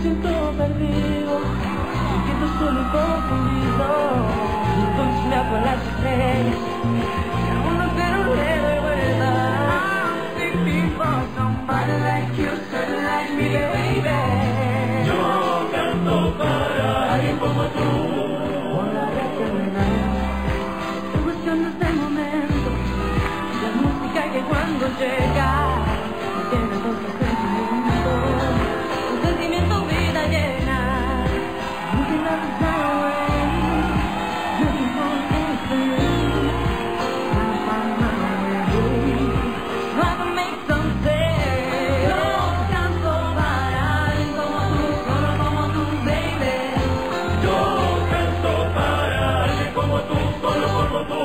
siento perdido, me siento solo y confundido. Entonces me hago a las estrellas y al mundo entero le doy vuelta. I'm thinking for somebody like you, somebody like me, baby. Yo canto para alguien como tú. Por la eternidad, estoy buscando este momento, la música que cuando llega me llena con tus sentimientos, un sentimiento vida llena. Nothing else is away, nothing more anything. Trying to find my way, trying to make some sense. Yo canto para alguien como tú, solo como tú, baby. Yo canto para alguien como tú, solo como tú.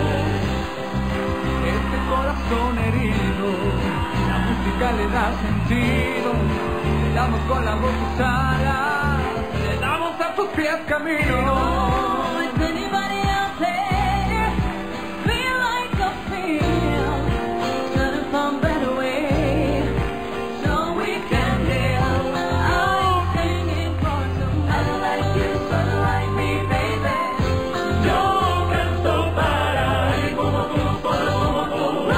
Este corazón herido, la música le da sentido. Le damos con la voz usada, le damos a tus pies camino. Is anybody out there feel like I feel? Trying to find better way so we can live. I'm singing for somebody like you, somebody like me, baby. Yo canto para alguien como tú, solo como tú.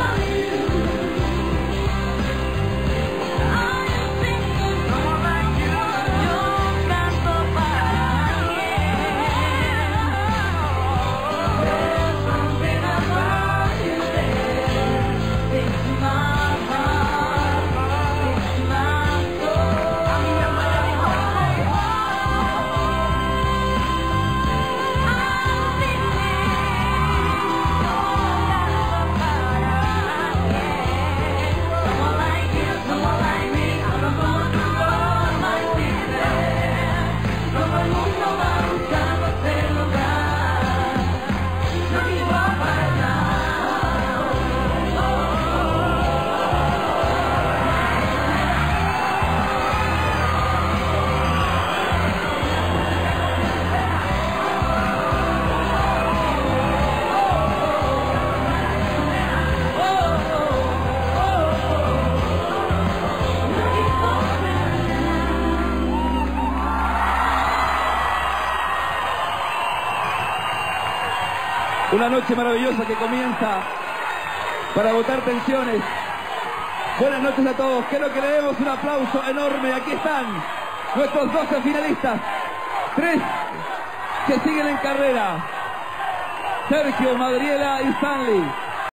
Una noche maravillosa que comienza para agotar tensiones. Buenas noches a todos. Quiero que le demos un aplauso enorme. Aquí están nuestros 12 finalistas. 3 que siguen en carrera: Sergio, Madriela y Stanley.